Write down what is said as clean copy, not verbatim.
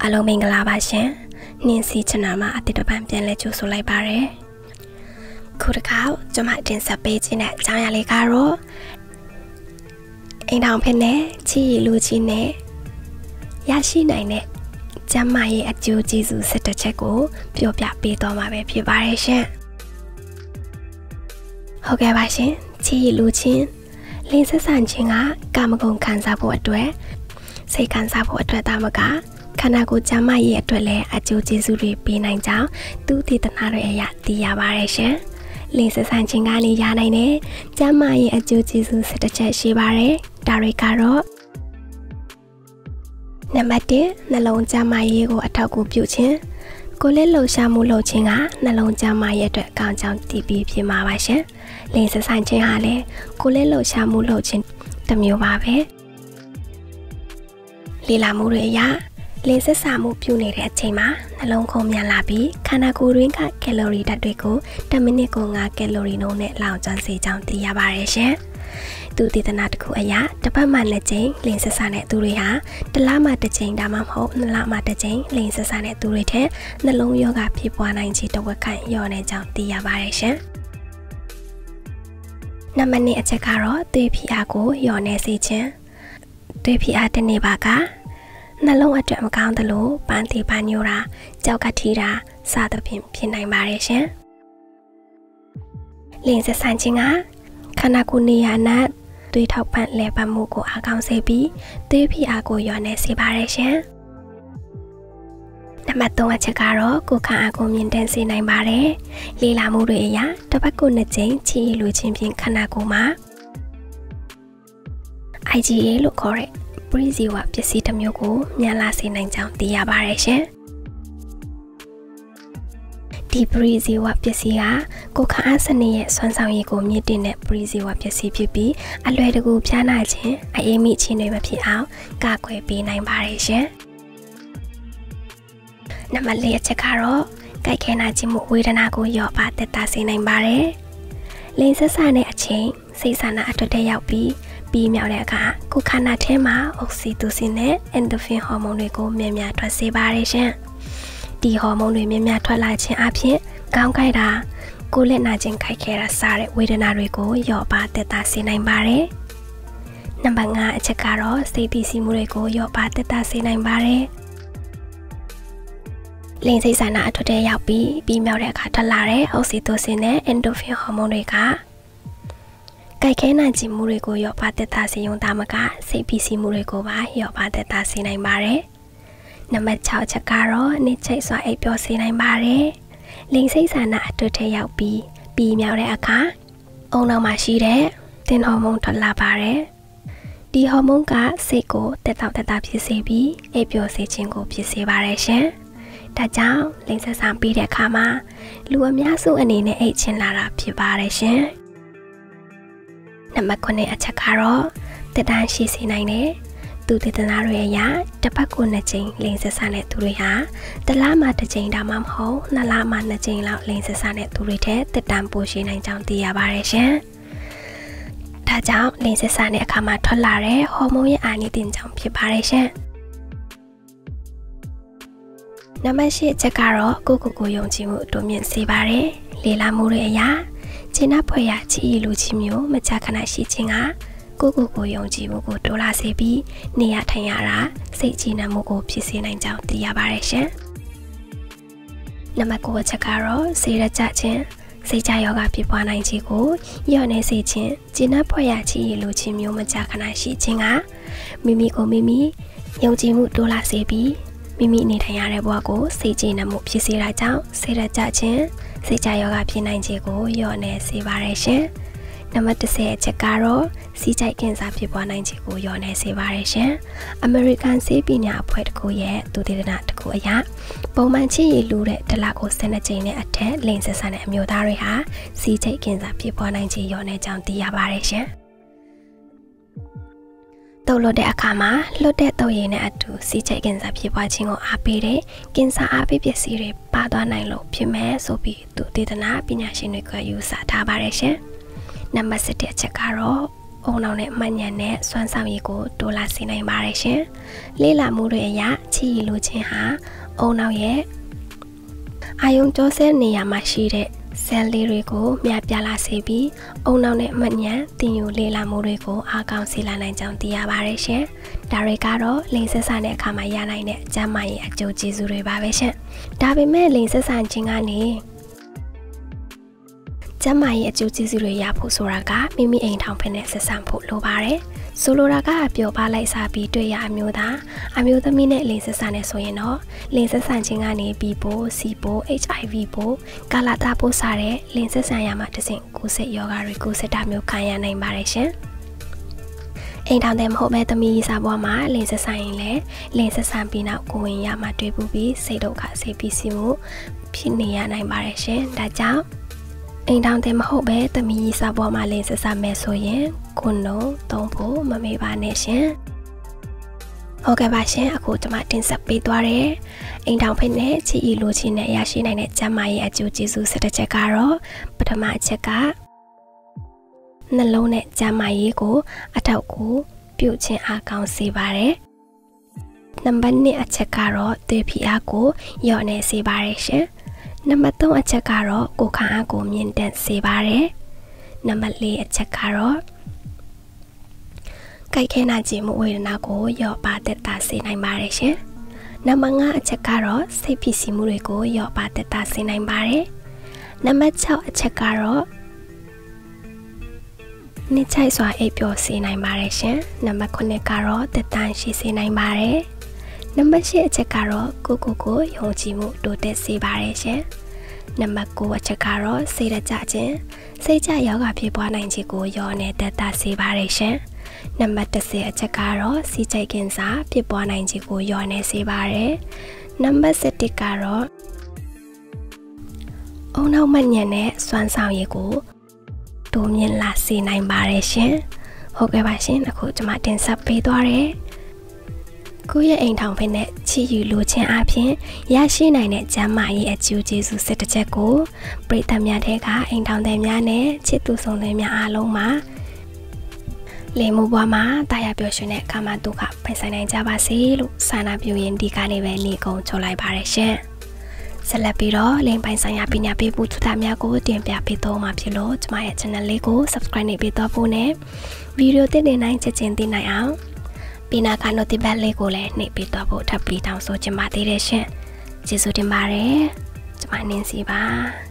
အလုံးမင်္ဂလာပါရှင်နှင်းစီချနာမှာအတိတ်တပံပြန်လဲကြိုဆိုလိုက်ပါရယ်ခုတစ်ခါကျွန်မတင်ဆက်ပေးခြင်းတဲ့အကြောင်းအရာလေးကတော့အိမ်ထောင်ဖက်နဲ့ချီရီလူချင်းနဲ့ရရှိနိုင်တဲ့ကျန်းမာရေးအကျိုးကျေးဇူး17ချက်ကိုပြောပြပေးသွားမှာပဲဖြစ်ပါတယ်ရှင်ဟုတ်ကဲ့ပါရှင်ချီရီလူချင်းလင်းဆက်ဆန်ခြင်းကကာမဂုဏ်ခံစားဖို့အတွက်စိတ်ခံစားဖို့အတွက်တာမကခန္ဓာကိုယ်ကျန်းမာရေးအတွက်လည်းအကျိုးကျေးဇူးတွေပေးနိုင်ကြောင်းသူတည်တနာတွေအရသိရပါတယ်ရှင်။လင်းဆက်ဆန်ခြင်းကနေရနိုင်တဲ့ကျန်းမာရေးအကျိုးကျေးဇူး17ချက်ရှိပါတယ်။ဒါတွေကတော့နံပါတ်1နှလုံးကျန်းမာရေးကိုအထောက်အကူပြုခြင်းကိုယ်လက်လှုပ်ရှားမှုလုပ်ခြင်းကနှလုံးကျန်းမာရေးအတွက်ကောင်းကြောင်းတည်ပြီးဖြစ်မှာပါရှင်။လင်းဆက်ဆန်ခြင်းဟာလည်းကိုယ်လက်လှုပ်ရှားမှုလုပ်ခြင်းတစ်မျိုးပါပဲ။လေ့လာမှုတွေအရလင်းဆက်ဆာမှုပြုနေတဲ့အချိန်မှာနှလုံးခုန်မြန်လာပြီးခန္ဓာကိုယ်တွင်းကကယ်လိုရီဓာတ်တွေကို10မိနစ်ကို9ကယ်လိုရီနှုန်းနဲ့လောင်ကျွမ်းစေကြောင်းသိရပါတယ်ရှင်။သူတည်တနာတစ်ခုအရာတစ်ပတ်မှ2ကြိမ်လင်းဆက်ဆာတဲ့သူတွေဟာတစ်လမှ1ကြိမ်ဒါမှမဟုတ်2လမှ1ကြိမ်လင်းဆက်ဆာတဲ့သူတွေထက်နှလုံးရောဂါဖြစ်ပွားနိုင်ခြင်းတစ်ဝက်ခန့်လျော့နေကြောင်းသိရပါတယ်ရှင်။နံပါတ်2အချက်ကတော့သွေးဖိအားကိုလျော့နေစေခြင်းသွေးဖိအားတစ်နေ့ပါကနှလုံးအတွက်မကောင်းသလိုပန်းတီပန်းညိုတာကြောက်ကထီတာစသဖြင့်ဖြစ်နိုင်ပါတယ်ရှင်။လင်းဆက်ဆန်ခြင်းကခန္ဓာကိုယ်နေရာနဲ့သွေးထောက်ပံ့လဲပတ်မှုကိုအားကောင်းစေပြီးသွေးဖိအားကိုလျော့နေစေပါတယ်ရှင်။နံပါတ်3အချက်ကတော့ကိုယ်ခံအားကိုမြင့်တက်စေနိုင်ပါတယ်။လေ့လာမှုတွေအရတစ်ပတ်ကို2ကြိမ်ချီရီလူချင်းဖြင့်ခန္ဓာကိုယ်မှာ IgA လို့ခေါ်တဲ့ပရိဇီဝပစ္စည်းတစ်မျိုးကိုမြန်လာစေနိုင်ကြောင်းသိရပါတယ်ရှင်။ဒီပရိဇီဝပစ္စည်းကကိုယ်ခံအားစနစ်ရဲ့စွမ်းဆောင်ရည်ကိုမြင့်တင်တဲ့ပရိဇီဝပစ္စည်းဖြစ်ပြီးအလွယ်တကူဖျားနာခြင်းအေးမိခြင်းတွေမဖြစ်အောင်ကာကွယ်ပေးနိုင်ပါတယ်ရှင်။နံပါတ်4အချက်ကတော့ကြိုက်ခဲနာခြင်းမှုဝေဒနာကိုလျော့ပါသက်သာစေနိုင်ပါတယ်။လင်းဆက်ဆန်တဲ့အချိန်စိတ်ဆန္ဒအတွက်တည်းရောက်ပြီးမြောက်တဲ့အခါကိုယ်ခန္ဓာထဲမှာအောက်ဆီတိုစင်နဲ့အန်ဒိုဖင်ဟော်မုန်းတွေကိုမြန်မြန်ထွက်စေပါတယ်ရှင်။ဒီဟော်မုန်းတွေမြန်မြန်ထွက်လာခြင်းအပြင်ကောင်းကိုက်တာကိုယ်လက်နာခြင်းခိုက်ခဲတာစတဲ့ဝေဒနာတွေကိုလျော့ပါသက်သာစေနိုင်ပါတယ်။နံပါတ်5အချက်ကတော့စိတ်ပီစီမှုတွေကိုလျော့ပါသက်သာစေနိုင်ပါတယ်။လင်းစိတ်ဆန္ဒအထွတ်ထဲရောက်ပြီးမြောက်တဲ့အခါထွက်လာတဲ့အောက်ဆီတိုစင်နဲ့အန်ဒိုဖင်ဟော်မုန်းတွေကကြိုက်ခဲနိုင်ခြင်းမှုတွေကိုလျော့ပါသက်သာစေရုံသာမကစိတ်ပီစီမှုတွေကိုပါလျော့ပါသက်သာစေနိုင်ပါတယ်။နံပါတ်6ချက်ကတော့နှိမ့်ချိတ်စွာအိပ်ပျော်စေနိုင်ပါတယ်။လိင်စိတ်ဆန္ဒအထွတ်ထဲရောက်ပြီးမြောက်တဲ့အခါအုံနောက်မှာရှိတဲ့တင်ဟော်မုန်းထွက်လာပါတယ်။ဒီဟော်မုန်းကစိတ်ကိုတက်တောက်တက်တာဖြစ်စေပြီးအိပ်ပျော်စေခြင်းကိုဖြစ်စေပါတယ်ရှင်။ဒါကြောင့်လိင်ဆက်ဆံပြီးတဲ့အခါမှာလူအများစုအနေနဲ့အိပ်ချင်လာတာဖြစ်ပါတယ်ရှင်။နံပါတ်9အချက်ကတော့တက်တန်းရှိစေနိုင်တဲ့သူတည်တနာတွေအရာတစ်ပတ်ကို2ကြိမ်လိင်ဆက်ဆံတဲ့သူတွေဟာတစ်လမှ1ကြိမ်ဒါမှမဟုတ်2လမှ2ကြိမ်လောက်လိင်ဆက်ဆံတဲ့သူတွေထက်တက်တန်းပိုရှိနိုင်ကြောင်းသိရပါတယ်ရှင်။ဒါကြောင့်လိင်ဆက်ဆံတဲ့အခါမှာထွက်လာတဲ့ဟော်မုန်းရဲ့အာနိသင်ကြောင့်ဖြစ်ပါတယ်ရှင်။နံပါတ်10အချက်ကတော့ကိုယုံကြည်မှုတိုးမြင့်စေပါတယ်။လေ့လာမှုတွေအရာကျင်းဖွဲ့ရချီရီလူချင်းမျိုးမကြာခဏရှိခြင်းကကိုယုံကြည်မှုကိုတိုးလာစေပြီးနေရထိုင်ရတာစိတ်ကြည်နံမှုကိုဖြစ်စေနိုင်ကြောင်းသိရပါတယ်ရှင်။နံပါတ်9အချက်ကတော့စိတ်ရကြခြင်းစိတ်ကြယောဂဖြစ်ပွားနိုင်ခြင်းကိုလျော့နေစေခြင်းကျင်းဖွဲ့ရချီရီလူချင်းမျိုးမကြာခဏရှိခြင်းကမိမိကိုမိမိယုံကြည်မှုတိုးလာစေပြီးမိမိနေထိုင်ရတဲ့ဘဝကိုစိတ်ကြည်နံမှုဖြစ်စေတာကြောင့်စိတ်ရကြခြင်းစိတ်ကြယောဂဖြစ်နိုင်ခြင်းကိုလျော့နေစေပါတယ်ရှင်။နံပါတ်10အချက်ကတော့စီးကြိုက်ကင်ဆာဖြစ်ပွားနိုင်ခြင်းကိုလျော့နေစေပါတယ်ရှင်။ American ဆေးပညာအဖွဲ့တစ်ခုရဲ့သူတည်တနာတစ်ခုအရပုံမှန်ချီရီလူတဲ့တစ်လကို12ကြိမ်နဲ့အထက်လိင်ဆက်ဆံတဲ့အမျိုးသားတွေဟာစီးကြိုက်ကင်ဆာဖြစ်ပွားနိုင်ခြင်းလျော့နေကြောင်းသိရပါတယ်ရှင်။တုပ်လွတ်တဲ့အခါမှာလွတ်တဲ့တုပ်ရည်နဲ့အတူစီးကြိုက်ကင်ဆာဖြစ်ပွားခြင်းကိုအားပေးတဲ့ကင်ဆာအားပေးပစ္စည်းတွေပါသွားနိုင်လို့ဖြစ်မယ်ဆိုပြီးသူတည်တနာပညာရှင်တွေကယူဆထားပါတယ်ရှင်။နံပါတ်7အချက်ကတော့အုံနောက်နဲ့မှန်ညံနဲ့စွမ်းဆောင်ရည်ကိုတိုးလာစေနိုင်ပါတယ်ရှင်။လေ့လာမှုတွေအရချချီလိုချင်းဟာအုံနောက်ရဲ့အာယုံကြောဆဲနေရာမှာရှိတဲ့ဆဲလေးတွေကိုမြပြလာစေပြီးအုံနောက်နဲ့မညံတင်ယူလေလာမှုတွေကိုအားကောင်းစေလာနိုင်ကြောင်းသိရပါတယ်ရှင်။ဒါတွေကတော့လိင်ဆက်ဆံတဲ့အခါမှာရနိုင်တဲ့ကျန်းမာရေးအကျိုးကျေးဇူးတွေပါပဲရှင်။ဒါပေမဲ့လိင်ဆက်ဆံခြင်းကနေကျန်းမာရေးအကျိုးကျေးဇူးတွေရဖို့ဆိုတာကမိမိအိမ်ထောင်ဖက်နဲ့ဆက်ဆံဖို့လိုပါတယ်။ဆိုလိုတာကပြောပါလိုက်စားပြီးတွေ့ရအမျိုးသားအမျိုးသမီးနဲ့လိင်ဆက်ဆံနေဆိုရင်တော့လိင်ဆက်ဆံခြင်းကနေပြီးပို့စီပို့ HIV ပို့ကာလာတာပို့စားတဲ့လိင်ဆက်ဆံရမှာတစ်ဆင့်ကိုယ်ဆက်ယောဂါတွေကိုစတာမျိုးခံရနိုင်ပါတယ်ရှင်။အိမ်ထောင်တဲ့မဟုတ်ပဲသမီးစားဘွားမှာလိင်ဆက်ဆံရင်လည်းလိင်ဆက်ဆံပြီးနောက်ကိုဝင်ရမှာတွေ့ပူပြီးစိတ်ဒုက္ခစိတ်ပီစီမှုဖြစ်နေရနိုင်ပါတယ်ရှင်။ဒါကြောင့်အိမ်ထောင်တဲ့မဟုတ်ပဲသမီးစားဘွားမှာလိင်ဆက်ဆံမယ်ဆိုရင်ခုနုံသုံးဖို့မမေ့ပါနဲ့ရှင်။ဟုတ်ကဲ့ပါရှင်အခုကျွန်မတင်ဆက်ပေးသွားတဲ့အိမ်ထောင်ဖက်နဲ့ချီလိုချင်းနဲ့ရရှိနိုင်တဲ့ကျန်းမာရေးအကျိုးကျေးဇူး17ချက်ကတော့ပထမအချက်ကနှလုံးနဲ့ကျန်းမာရေးကိုအထောက်အကူပြုခြင်းအားကောင်းစေပါတယ်။နံပါတ်2အချက်ကတော့သွေးဖိအားကိုလျော့နေစေပါတယ်ရှင်။နံပါတ်3အချက်ကတော့ကိုယ်ခံအားကိုမြင့်တက်စေပါတယ်။နံပါတ်4အချက်ကတော့ကြိုက်ခဲနာခြင်းမှုဝေဒနာကိုလျော့ပါသက်သာစေနိုင်ပါတယ်ရှင်။နံပါတ်5အချက်ကတော့စိတ်ဖိစီးမှုတွေကိုလျော့ပါသက်သာစေနိုင်ပါတယ်။နံပါတ်6အချက်ကတော့နှိမ့်ချိုက်စွာအိပ်ပျော်စေနိုင်ပါတယ်ရှင်။နံပါတ်9ကတော့သက်သာရှိစေနိုင်ပါတယ်။နံပါတ်10အချက်ကတော့ကိုယုံကြည်မှုတိုးတက်စေပါတယ်ရှင်။နံပါတ်9အချက်ကတော့စိတ်ကြခြင်းစိတ်ကြယောဂဖြစ်ပွားနိုင်ခြင်းကိုလျော့နေသက်သာစေပါတယ်ရှင်။နံပါတ်10အချက်ကတော့စီးချိတ်ကင်ဆာဖြစ်ပွားနိုင်ခြင်းကိုလျော့နေစေပါတယ်။နံပါတ်11ကတော့အုံနောက်မှညံတဲ့စွမ်းဆောင်ရည်ကိုတိုးမြင့်လာစေနိုင်ပါတယ်ရှင်။ဟုတ်ကဲ့ပါရှင်အခုကျွန်မတင်ဆက်ပေးသွားတယ်။ကိုယ့်ရဲ့အိမ်ထောင်ဖက်နဲ့ချီယူလိုခြင်းအပြင်ရရှိနိုင်တဲ့ကျန်းမာရေးအကျိုးကျေးဇူး17ချက်ကိုပရိသတ်များတဲ့ကအိမ်ထောင်တဲ့များနဲ့ချစ်သူဆောင်တဲ့များအားလုံးမှာလေမှုဘွားမှာတာယာပျော်ရွှင်တဲ့အခါမှာဒုက္ခပိုင်ဆိုင်နိုင်ကြပါစေလို့ဆန္ဒပြုရင်းဒီကနေ့ပဲနေကုံချုပ်လိုက်ပါရရှင်။ဆက်လက်ပြီးတော့လိင်ပိုင်ဆိုင်ရာပညာပေးဖို့သူသားများကိုတင်ပြပေးတော့မှာဖြစ်လို့ကျွန်မရဲ့ channel လေးကို subscribe နေပေးတော့ဖို့နဲ့ဗီဒီယိုတင်နေနိုင်ချက်ချင်းသိနိုင်အောင်ပြီးနာက notification လေးကိုလည်းနှိပ်ပေးတော့ဖို့ထပ်ပြီးတောင်းဆိုချင်ပါသေးတယ်ရှင်။ကျေးဇူးတင်ပါတယ်။ကျွန်မနင်းစီပါ။